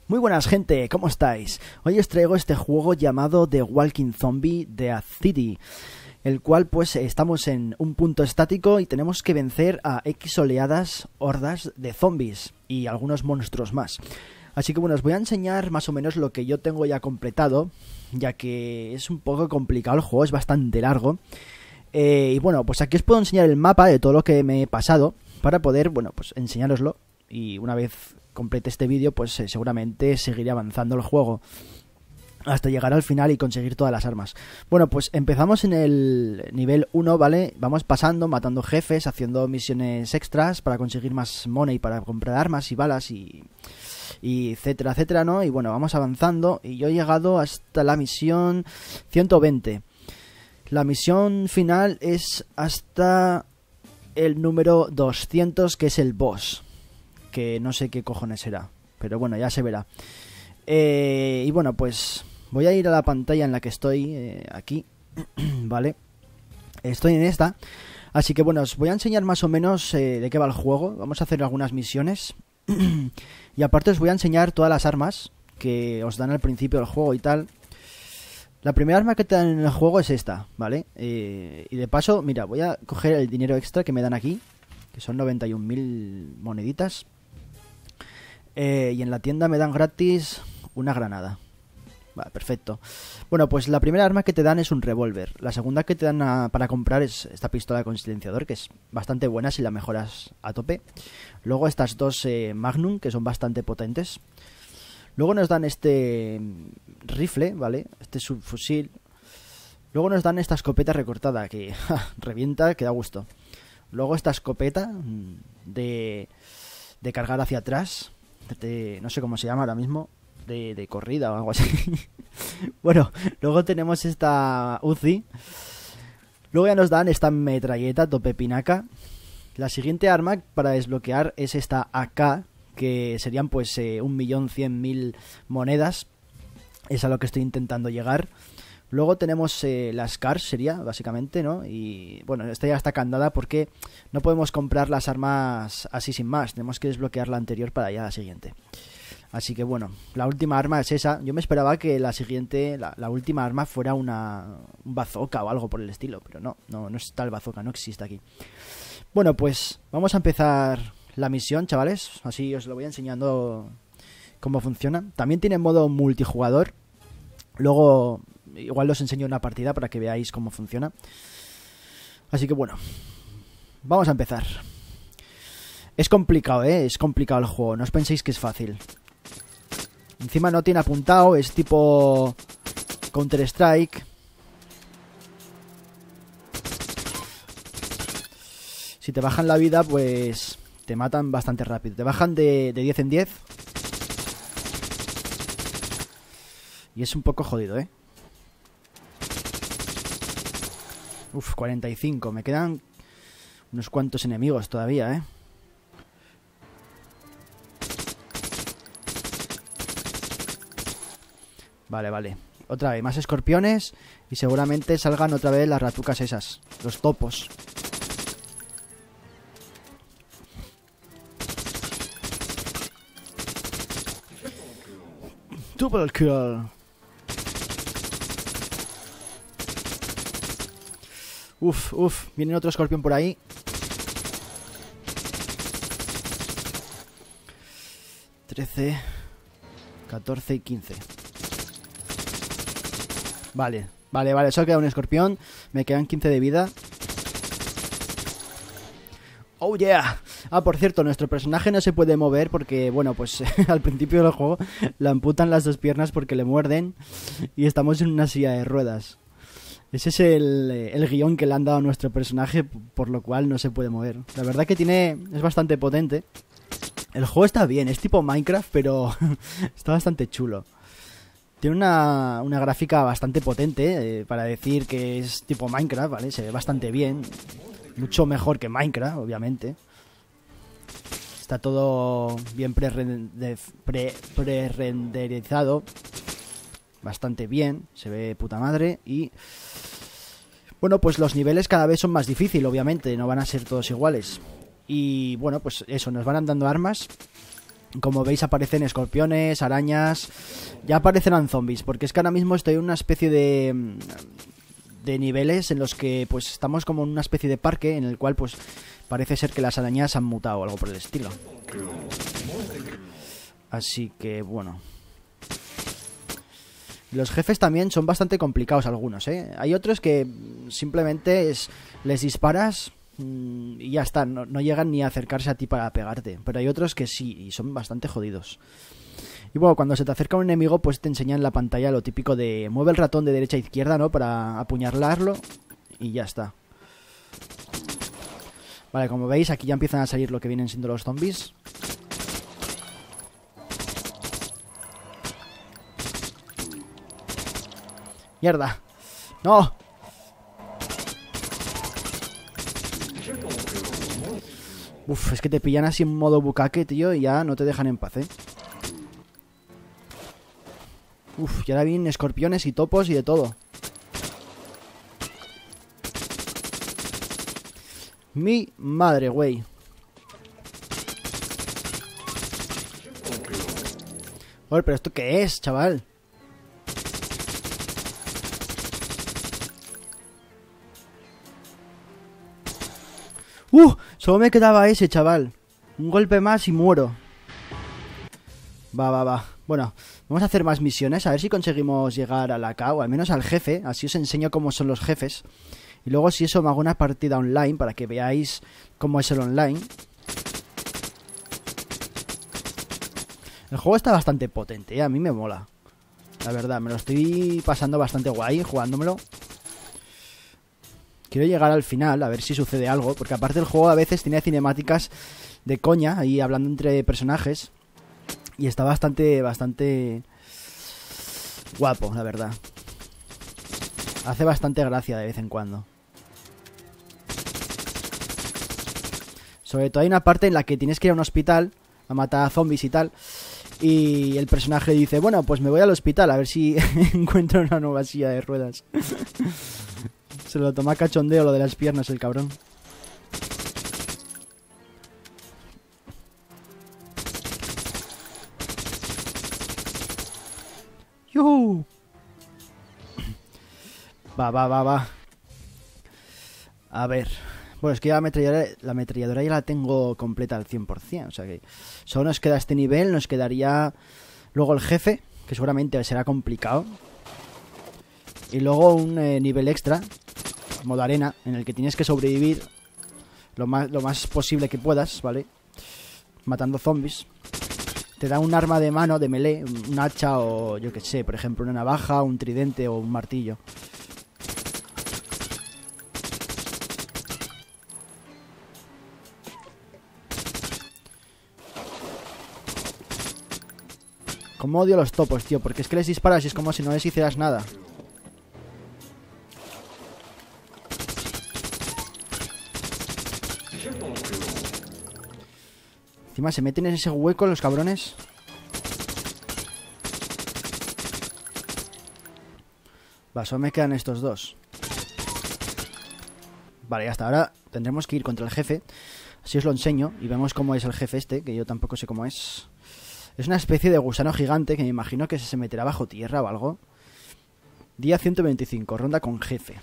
Muy buenas gente, ¿cómo estáis? Hoy os traigo este juego llamado The Walking Zombie Dead City, el cual pues estamos en un punto estático y tenemos que vencer a X oleadas hordas de zombies y algunos monstruos más. Así que bueno, os voy a enseñar más o menos lo que yo tengo ya completado, ya que es un poco complicado el juego, es bastante largo. Y bueno, pues aquí os puedo enseñar el mapa de todo lo que me he pasado para poder, bueno, pues enseñároslo. Y una vez complete este vídeo, pues seguramente seguiré avanzando el juego hasta llegar al final y conseguir todas las armas. Bueno, pues empezamos en el nivel 1, ¿vale? Vamos pasando, matando jefes, haciendo misiones extras para conseguir más money, para comprar armas y balas y etcétera, etcétera, ¿no? Y bueno, vamos avanzando y yo he llegado hasta la misión 120. La misión final es hasta el número 200, que es el boss. Que no sé qué cojones será, pero bueno, ya se verá. Y bueno, pues voy a ir a la pantalla en la que estoy, aquí, ¿vale? Estoy en esta, así que bueno, os voy a enseñar más o menos de qué va el juego. Vamos a hacer algunas misiones y aparte os voy a enseñar todas las armas que os dan al principio del juego y tal. La primera arma que te dan en el juego es esta, ¿vale? Y de paso, mira, voy a coger el dinero extra que me dan aquí, que son 91.000 moneditas. Y en la tienda me dan gratis una granada. Vale, perfecto. Bueno, pues la primera arma que te dan es un revólver. La segunda que te dan para comprar es esta pistola con silenciador, que es bastante buena si la mejoras a tope. Luego estas dos Magnum, que son bastante potentes. Luego nos dan este rifle, ¿vale? Este subfusil. Luego nos dan esta escopeta recortada, que revienta, que da gusto. Luego esta escopeta de cargar hacia atrás. No sé cómo se llama ahora mismo, de corrida o algo así. Bueno, luego tenemos esta Uzi. Luego ya nos dan esta metralleta tope pinaca. La siguiente arma para desbloquear es esta AK, que serían pues 1.100.000 monedas. Es a lo que estoy intentando llegar. Luego tenemos las cars, sería, básicamente, ¿no? Y bueno, esta ya está candada porque no podemos comprar las armas así sin más. Tenemos que desbloquear la anterior para ya la siguiente. Así que bueno, la última arma es esa. Yo me esperaba que la siguiente, la última arma fuera un bazooka o algo por el estilo. Pero no está el bazooka, no existe aquí. Bueno, pues vamos a empezar la misión, chavales. Así os lo voy enseñando cómo funciona. También tiene modo multijugador. Luego igual os enseño una partida para que veáis cómo funciona. Así que bueno, vamos a empezar. Es complicado, es complicado el juego. No os penséis que es fácil. Encima no tiene apuntado. Es tipo Counter-Strike. Si te bajan la vida, pues te matan bastante rápido. Te bajan de 10 en 10. Y es un poco jodido, Uf, 45. Me quedan unos cuantos enemigos todavía, Vale. Otra vez, más escorpiones. Y seguramente salgan otra vez las ratucas esas. Los topos. Double kill. Uf, viene otro escorpión por ahí. $13, $14 y $15. Vale, solo queda un escorpión. Me quedan 15 de vida. Oh yeah. Por cierto, nuestro personaje no se puede mover porque, bueno, pues al principio del juego le amputan las dos piernas porque le muerden. Y estamos en una silla de ruedas. Ese es el guión que le han dado a nuestro personaje, por lo cual no se puede mover. La verdad que es bastante potente. El juego está bien, es tipo Minecraft, pero está bastante chulo. Tiene una gráfica bastante potente, para decir que es tipo Minecraft, ¿vale? Se ve bastante bien. Mucho mejor que Minecraft, obviamente. Está todo bien pre-renderizado. Bastante bien, se ve puta madre. Y bueno, pues los niveles cada vez son más difíciles, obviamente. No van a ser todos iguales. Y bueno, pues eso, nos van dando armas Como veis aparecen escorpiones, arañas. Ya aparecerán zombies, porque es que ahora mismo estoy en una especie de niveles en los que pues estamos como en una especie de parque en el cual pues parece ser que las arañas han mutado o algo por el estilo. Así que bueno. Los jefes también son bastante complicados algunos, ¿eh? Hay otros que simplemente les disparas y ya está, no llegan ni a acercarse a ti para pegarte. Pero hay otros que sí, y son bastante jodidos. Y bueno, cuando se te acerca un enemigo, pues te enseña en la pantalla lo típico de mueve el ratón de derecha a izquierda, ¿no? Para apuñalarlo y ya está. Vale, como veis, aquí ya empiezan a salir lo que vienen siendo los zombies. ¡Mierda! ¡No! Uf, es que te pillan así en modo bucaque, tío, y ya no te dejan en paz, ¿eh? Uf, y ahora vienen escorpiones y topos y de todo. Mi madre, güey. Joder, pero ¿esto qué es, chaval? Solo me quedaba ese, chaval. Un golpe más y muero. Va. Bueno, vamos a hacer más misiones. A ver si conseguimos llegar a la K, o al menos al jefe. Así os enseño cómo son los jefes. Y luego si eso me hago una partida online para que veáis cómo es el online. El juego está bastante potente, ¿eh? A mí me mola. La verdad, me lo estoy pasando bastante guay jugándomelo. Quiero llegar al final, a ver si sucede algo. Porque aparte el juego a veces tiene cinemáticas de coña, ahí hablando entre personajes. Y está bastante guapo, la verdad. Hace bastante gracia de vez en cuando. Sobre todo hay una parte en la que tienes que ir a un hospital a matar a zombies y tal. Y el personaje dice, bueno, pues me voy al hospital a ver si encuentro una nueva silla de ruedas. Se lo toma cachondeo lo de las piernas el cabrón. ¡Yuhu! Va. A ver. Bueno, es que ya la ametralladora ya la tengo completa al 100%. O sea que solo nos queda este nivel. Nos quedaría luego el jefe, que seguramente será complicado. Y luego un nivel extra, modo arena, en el que tienes que sobrevivir lo más posible que puedas, ¿vale? Matando zombies. Te da un arma de mano, de melee, un hacha o yo que sé, por ejemplo, una navaja, un tridente o un martillo. Como odio los topos, tío, porque es que les disparas y es como si no les hicieras nada. Encima se meten en ese hueco los cabrones. Va, solo me quedan estos dos. Vale, hasta ahora tendremos que ir contra el jefe. Así os lo enseño y vemos cómo es el jefe este, que yo tampoco sé cómo es. Es una especie de gusano gigante que me imagino que se meterá bajo tierra o algo. Día 125, ronda con jefe.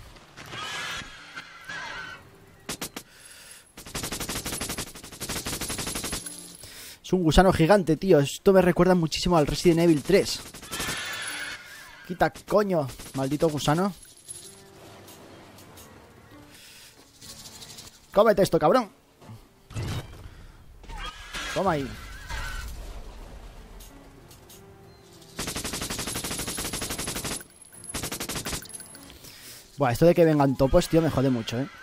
Es un gusano gigante, tío. Esto me recuerda muchísimo al Resident Evil 3. Quita, coño, maldito gusano. Cómete esto, cabrón. Toma ahí. Buah, esto de que vengan topos, tío, me jode mucho, ¿eh?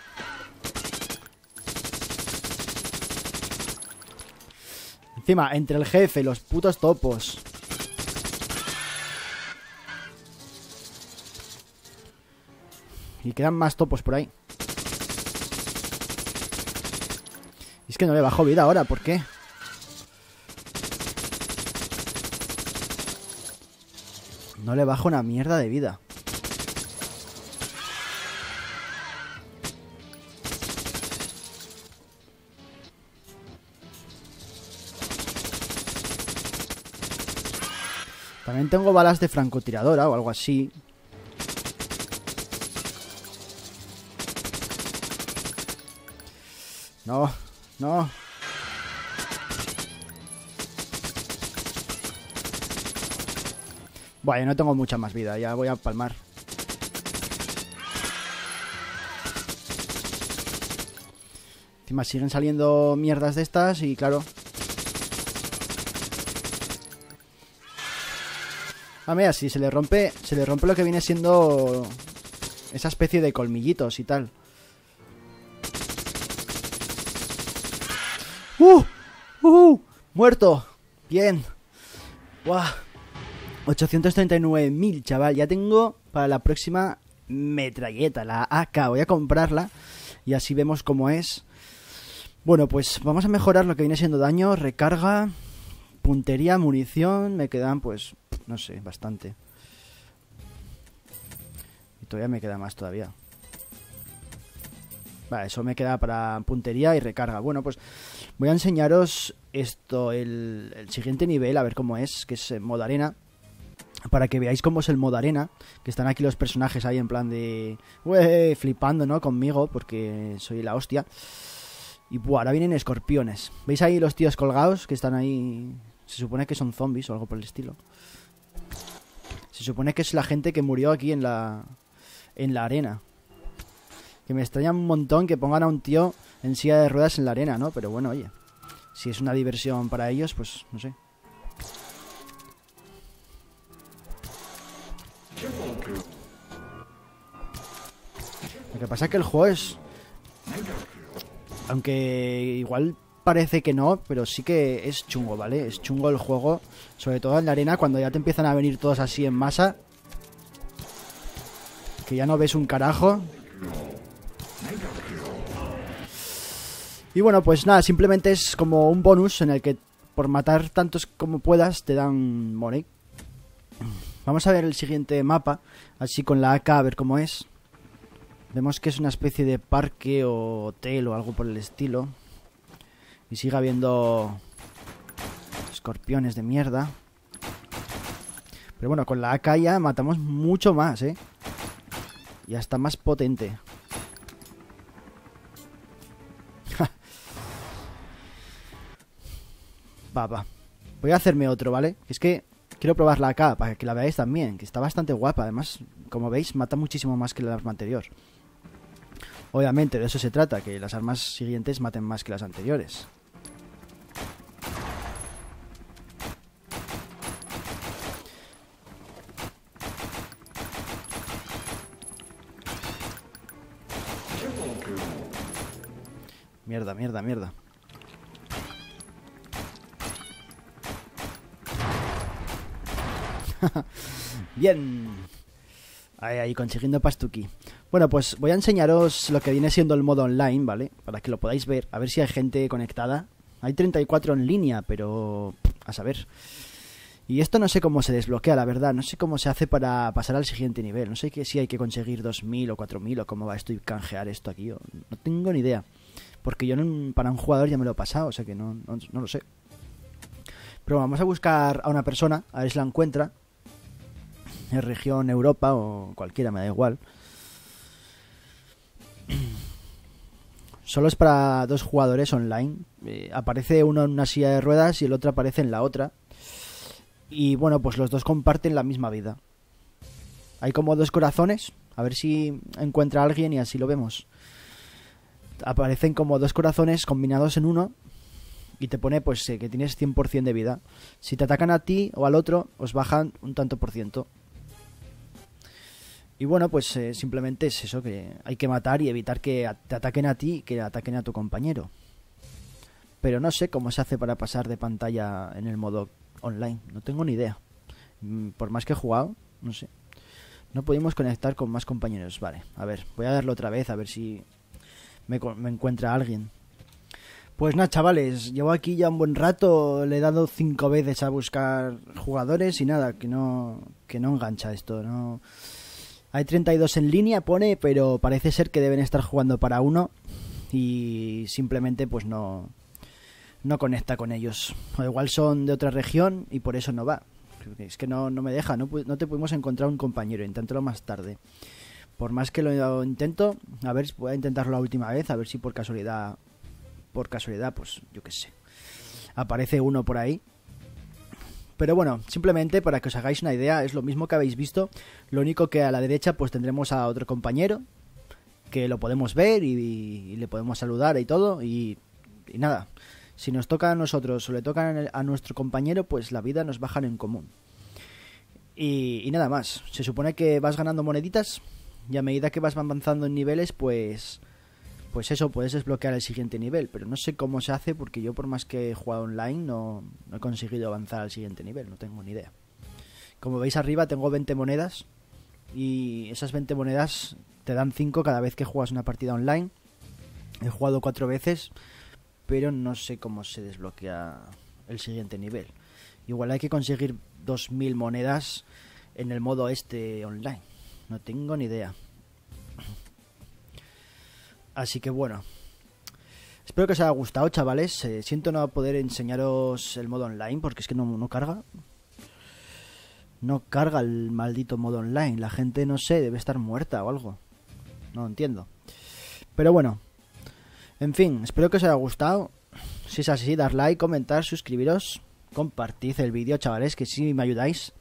Encima, entre el jefe y los putos topos. Y quedan más topos por ahí. Y es que no le bajo vida ahora, ¿por qué? No le bajo una mierda de vida. También tengo balas de francotiradora o algo así. No, no. Bueno, no tengo mucha más vida, ya voy a palmar. Encima siguen saliendo mierdas de estas y claro. Ah, mira, si se le rompe lo que viene siendo esa especie de colmillitos y tal. ¡Muerto! Bien. ¡Buah! 839.000, chaval. Ya tengo para la próxima metralleta, la AK. Voy a comprarla y así vemos cómo es. Bueno, pues vamos a mejorar lo que viene siendo daño, recarga, puntería, munición. Me quedan, pues, no sé, bastante. Y todavía me queda más todavía. Vale, eso me queda para puntería y recarga. Bueno, pues voy a enseñaros esto, el siguiente nivel, a ver cómo es, que es modo arena. Para que veáis cómo es el modo arena. Que están aquí los personajes ahí en plan de... flipando, ¿no? Conmigo, porque soy la hostia. Y buah, ahora vienen escorpiones. ¿Veis ahí los tíos colgados que están ahí? Se supone que son zombies o algo por el estilo. Se supone que es la gente que murió aquí en la arena. Que me extraña un montón que pongan a un tío en silla de ruedas en la arena, ¿no? Pero bueno, oye, si es una diversión para ellos, pues no sé. Lo que pasa es que el juego es... Aunque igual parece que no, pero sí que es chungo, ¿vale? Es chungo el juego, sobre todo en la arena, cuando ya te empiezan a venir todos así en masa. Que ya no ves un carajo. Y bueno, pues nada, simplemente es como un bonus en el que por matar tantos como puedas te dan money. Vamos a ver el siguiente mapa, así con la AK, a ver cómo es. Vemos que es una especie de parque o hotel o algo por el estilo. Y sigue habiendo escorpiones de mierda. Pero bueno, con la AK ya matamos mucho más, ¿eh? Ya está más potente. Va. Voy a hacerme otro, ¿vale? Es que quiero probarla acá para que la veáis también, que está bastante guapa. Además, como veis, mata muchísimo más que el arma anterior. Obviamente, de eso se trata, que las armas siguientes maten más que las anteriores. Mierda. Bien. Ahí, consiguiendo pastuki. Bueno, pues voy a enseñaros lo que viene siendo el modo online, ¿vale? Para que lo podáis ver, a ver si hay gente conectada. Hay 34 en línea, pero... a saber. Y esto no sé cómo se desbloquea, la verdad. No sé cómo se hace para pasar al siguiente nivel. No sé si hay que conseguir 2000 o 4000 o cómo va esto y canjear esto aquí. No tengo ni idea. Porque yo para un jugador ya me lo he pasado, o sea que no lo sé. Pero vamos a buscar a una persona, a ver si la encuentra. En región Europa o cualquiera, me da igual. Solo es para 2 jugadores online. Aparece uno en una silla de ruedas y el otro aparece en la otra. Y bueno, pues los dos comparten la misma vida. Hay como 2 corazones. A ver si encuentra a alguien y así lo vemos. Aparecen como 2 corazones combinados en uno. Y te pone pues que tienes 100% de vida. Si te atacan a ti o al otro, os bajan un tanto por ciento. Y bueno, pues simplemente es eso, que hay que matar y evitar que te ataquen a ti y que ataquen a tu compañero. Pero no sé cómo se hace para pasar de pantalla en el modo online. No tengo ni idea. Por más que he jugado, no sé. No pudimos conectar con más compañeros. Vale, a ver, voy a darlo otra vez a ver si me encuentra alguien. Pues nada, chavales, llevo aquí ya un buen rato. Le he dado 5 veces a buscar jugadores y nada, que no engancha esto, no... Hay 32 en línea, pone, pero parece ser que deben estar jugando para uno y simplemente pues no conecta con ellos. O igual son de otra región y por eso no va. Es que no me deja, no te pudimos encontrar un compañero, inténtalo más tarde. Por más que lo intento, a ver, voy a intentarlo la última vez, a ver si por casualidad, pues yo qué sé, aparece uno por ahí. Pero bueno, simplemente para que os hagáis una idea, es lo mismo que habéis visto, lo único que a la derecha pues tendremos a otro compañero, que lo podemos ver y le podemos saludar y todo, y nada, si nos toca a nosotros o le toca a nuestro compañero, pues la vida nos bajan en común. Y nada más, se supone que vas ganando moneditas, y a medida que vas avanzando en niveles, pues eso, puedes desbloquear el siguiente nivel, pero no sé cómo se hace porque yo por más que he jugado online no he conseguido avanzar al siguiente nivel, no tengo ni idea. Como veis arriba tengo 20 monedas y esas 20 monedas te dan 5 cada vez que juegas una partida online. He jugado 4 veces, pero no sé cómo se desbloquea el siguiente nivel. Igual hay que conseguir 2000 monedas en el modo online, no tengo ni idea. Así que bueno, espero que os haya gustado, chavales. Siento no poder enseñaros el modo online porque es que no carga. No carga el maldito modo online. La gente, no sé, debe estar muerta o algo. No entiendo. Pero bueno, en fin, espero que os haya gustado. Si es así, dar like, comentar, suscribiros, compartid el vídeo, chavales, que sí me ayudáis.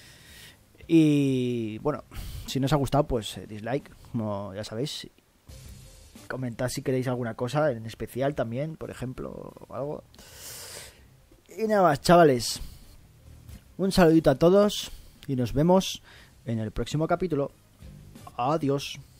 Y bueno, si no os ha gustado, pues dislike, como ya sabéis. Comentad si queréis alguna cosa en especial también, por ejemplo, o algo. Y nada más, chavales. Un saludito a todos y nos vemos en el próximo capítulo. Adiós.